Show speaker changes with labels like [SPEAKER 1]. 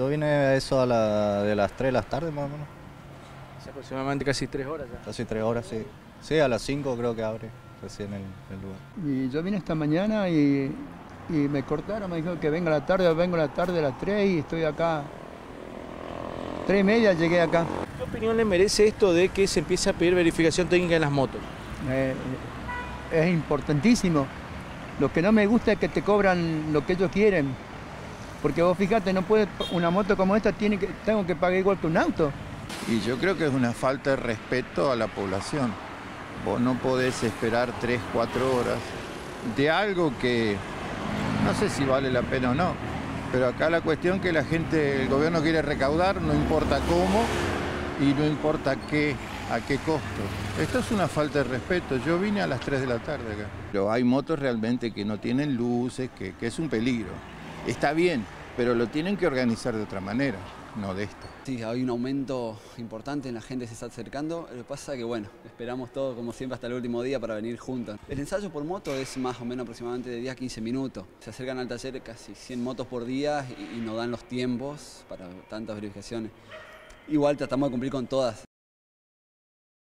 [SPEAKER 1] Yo vine a eso de las 3 de la tarde más o menos.
[SPEAKER 2] Hace aproximadamente casi 3 horas ya.
[SPEAKER 1] Casi 3 horas, sí. Sí, a las 5 creo que abre recién el lugar.
[SPEAKER 3] Y yo vine esta mañana y me cortaron, me dijeron que vengo a la tarde, vengo a la tarde a las 3 y estoy acá. 3:30 llegué acá.
[SPEAKER 2] ¿Qué opinión le merece esto de que se empiece a pedir verificación técnica en las motos?
[SPEAKER 3] Es importantísimo. Lo que no me gusta es que te cobran lo que ellos quieren. Porque vos fíjate, no puede, una moto como esta tengo que pagar igual que un auto.
[SPEAKER 4] Y yo creo que es una falta de respeto a la población. Vos no podés esperar 3, 4 horas de algo que no sé si vale la pena o no. Pero acá la cuestión que la gente, el gobierno quiere recaudar, no importa cómo y no importa qué, a qué costo. Esto es una falta de respeto. Yo vine a las 3 de la tarde acá. Pero hay motos realmente que no tienen luces, que es un peligro. Está bien, pero lo tienen que organizar de otra manera, no de esta.
[SPEAKER 5] Sí, hay un aumento importante, la gente se está acercando. Lo que pasa es que, bueno, esperamos todo como siempre hasta el último día para venir juntos. El ensayo por moto es más o menos aproximadamente de 10 a 15 minutos. Se acercan al taller casi 100 motos por día y nos dan los tiempos para tantas verificaciones. Igual tratamos de cumplir con todas.